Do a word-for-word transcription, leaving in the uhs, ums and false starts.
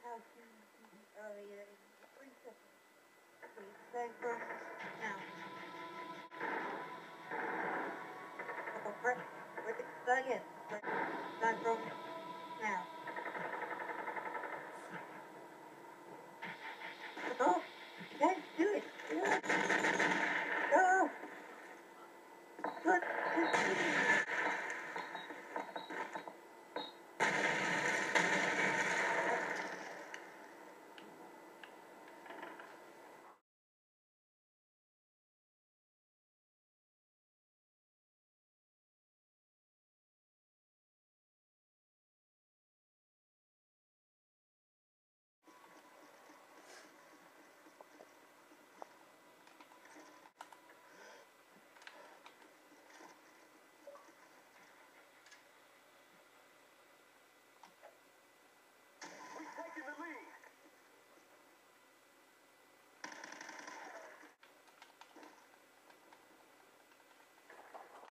how to do earlier in three seconds. Okay, starting from now. Couple press. Start again. Start from